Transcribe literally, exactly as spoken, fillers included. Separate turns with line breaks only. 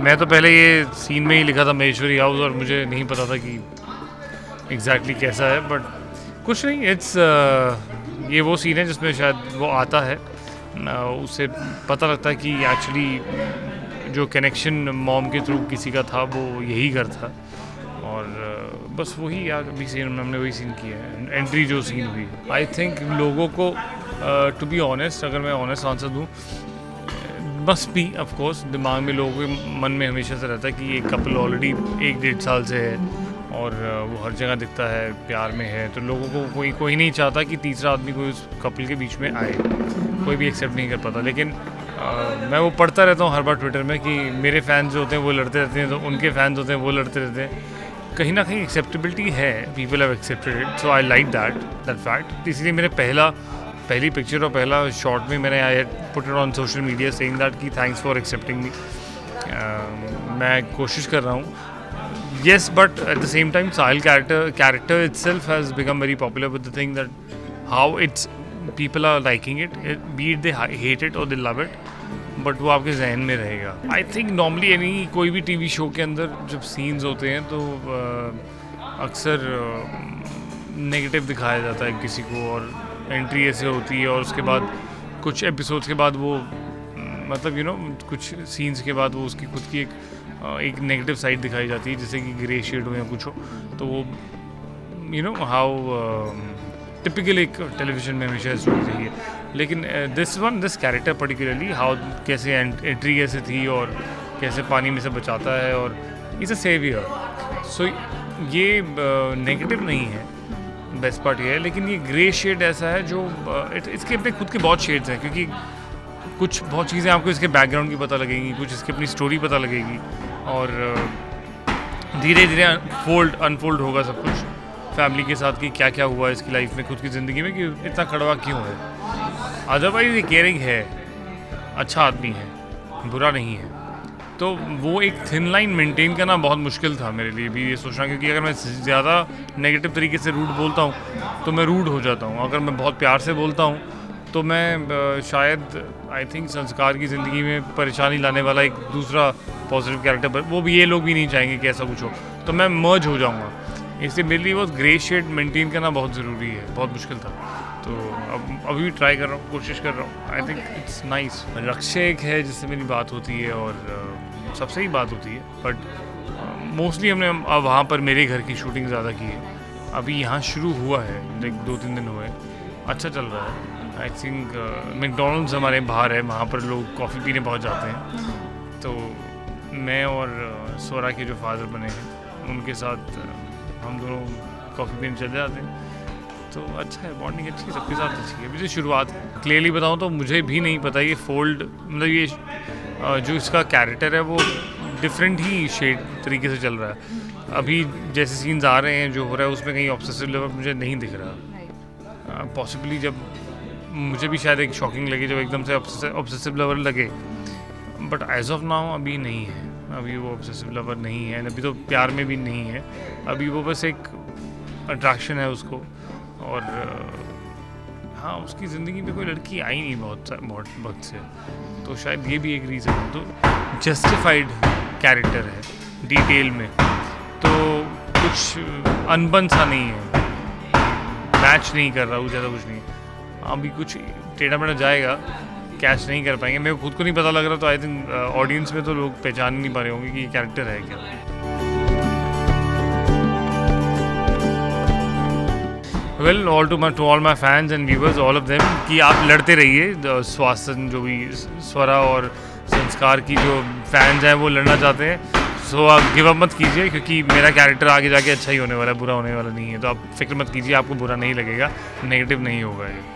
मैं तो पहले ये सीन में ही लिखा था महेश्वरी हाउस, और मुझे नहीं पता था कि एग्जैक्टली exactly कैसा है, बट कुछ नहीं, इट्स uh, ये वो सीन है जिसमें शायद वो आता है, uh, उससे पता लगता है कि एक्चुअली जो कनेक्शन मॉम के थ्रू किसी का था वो यही घर था, और uh, बस वही यार अभी सीन हमने वही सीन किया है, एंट्री जो सीन हुई। आई थिंक लोगों को टू बी ऑनेस्ट, अगर मैं ऑनेस्ट आंसर दूँ, मस्ट बी ऑफ कोर्स दिमाग में लोगों के मन में हमेशा से रहता है कि ये कपल ऑलरेडी एक डेढ़ साल से है और वो हर जगह दिखता है, प्यार में है, तो लोगों को कोई कोई नहीं चाहता कि तीसरा आदमी कोई उस कपल के बीच में आए, कोई भी एक्सेप्ट नहीं कर पाता। लेकिन आ, मैं वो पढ़ता रहता हूँ हर बार ट्विटर में कि मेरे फैंस जो होते हैं वो लड़ते रहते हैं, तो उनके फैंस होते हैं वो लड़ते रहते हैं। कहीं ना कहीं एक्सेप्टेबिलिटी है, people have accepted it, so I like that that fact. इसलिए मेरे पहला पहली पिक्चर और पहला शॉट में मैंने I put it on social media saying that कि थैंक्स फॉर एक्सेप्टिंग मी। मैं कोशिश कर रहा हूँ, yes, but at the same time Sahil character character itself has become very popular with the thing that how it's people are liking it, be it they hate it और they love it, but वो आपके जहन में रहेगा। I think normally यानी कोई भी TV show के अंदर जब सीन्स होते हैं तो uh, अक्सर नेगेटिव uh, दिखाया जाता है किसी को, और एंट्री ऐसे होती है और उसके बाद कुछ एपिसोड्स के बाद वो मतलब यू नो कुछ सीन्स के बाद वो उसकी खुद की एक एक नेगेटिव साइड दिखाई जाती है, जैसे कि ग्रे शेड हो या कुछ हो, तो वो यू नो हाउ टिपिकल एक टेलीविजन में हमेशा स्टोरी रही है। लेकिन this one this character particularly how कैसे एंट्री कैसे थी और कैसे पानी में से बचाता है, और इज़ अ सेवियर, सो ये नेगेटिव uh, नहीं है, बेस्ट पार्ट ये है। लेकिन ये ग्रे शेड ऐसा है जो इसके अपने खुद के बहुत शेड्स हैं, क्योंकि कुछ बहुत चीज़ें आपको इसके बैकग्राउंड की पता लगेंगी, कुछ इसकी अपनी स्टोरी पता लगेगी, और धीरे धीरे फोल्ड अनफोल्ड होगा सब कुछ फैमिली के साथ कि क्या क्या हुआ इसकी लाइफ में, खुद की ज़िंदगी में, कि इतना कड़वा क्यों है। अदरवाइज ये केयरिंग है, अच्छा आदमी है, बुरा नहीं है, तो वो एक थिन लाइन मेंटेन करना बहुत मुश्किल था मेरे लिए भी ये सोचना, क्योंकि अगर मैं ज़्यादा नेगेटिव तरीके से रूड बोलता हूँ तो मैं रूड हो जाता हूँ, अगर मैं बहुत प्यार से बोलता हूँ तो मैं शायद आई थिंक संस्कार की ज़िंदगी में परेशानी लाने वाला एक दूसरा पॉजिटिव कैरेक्टर, पर वो भी ये लोग भी नहीं चाहेंगे कि ऐसा कुछ हो, तो मैं मर्ज हो जाऊँगा। इसलिए मेरे लिए वो ग्रे शेड मेंटेन करना बहुत ज़रूरी है, बहुत मुश्किल था, तो अब अभी भी ट्राई कर रहा हूँ, कोशिश कर रहा हूँ। I think it's nice. रक्षय एक है जिससे मेरी बात होती है और uh, सबसे ही बात होती है, बट मोस्टली uh, हमने अब वहाँ पर मेरे घर की शूटिंग ज़्यादा की है। अभी यहाँ शुरू हुआ है, लाइक दो तीन दिन हुए, अच्छा चल रहा है। आई थिंक मैकडॉनल्ड्स हमारे बाहर है, वहाँ पर लोग कॉफ़ी पीने पहुँच जाते हैं, तो मैं और uh, स्वरा के जो फादर बने हैं उनके साथ uh, हम दोनों कॉफ़ी पीने चले जाते हैं, तो अच्छा है, बॉन्डिंग अच्छी है, सबके साथ अच्छी है। अभी तो शुरुआत है, क्लियरली बताऊँ तो मुझे भी नहीं पता ये फोल्ड, मतलब ये जो इसका कैरेक्टर है वो डिफरेंट ही शेड तरीके से चल रहा है। अभी जैसे सीन्स आ रहे हैं जो हो रहा है उसमें कहीं ऑब्सेसिव लेवल मुझे नहीं दिख रहा, पॉसिबली जब मुझे भी शायद एक शॉकिंग लगे जब एकदम से ऑब्सेसिव लेवल लगे, बट एज ऑफ नाउ अभी नहीं है, अभी वो ऑब्सेसिव लेवल नहीं है, अभी तो प्यार में भी नहीं है, अभी वो बस एक अट्रैक्शन है उसको, और हाँ उसकी ज़िंदगी में कोई लड़की आई नहीं बहुत बहुत वक्त से, तो शायद ये भी एक रीज़न है। तो जस्टिफाइड कैरेक्टर है डिटेल में, तो कुछ अनबन सा नहीं है, मैच नहीं कर रहा हूँ, ज़्यादा कुछ नहीं। अभी कुछ टेढ़ा मेढ़ा जाएगा, कैच नहीं कर पाएंगे, मेरे को खुद को नहीं पता लग रहा, तो आई थिंक ऑडियंस में तो लोग पहचान नहीं पा रहे होंगे कि ये कैरेक्टर है क्या। Well all to my to all my fans and viewers, all of them, कि आप लड़ते रहिए। स्वास्थ्य जो भी स्वरा और संस्कार की जो फैंस हैं वो लड़ना चाहते हैं, सो आप गिव अप मत कीजिए, क्योंकि मेरा कैरेक्टर आगे जाके अच्छा ही होने वाला है, बुरा होने वाला नहीं है, तो आप फिक्र मत कीजिए, आपको बुरा नहीं लगेगा, नेगेटिव नहीं होगा ये।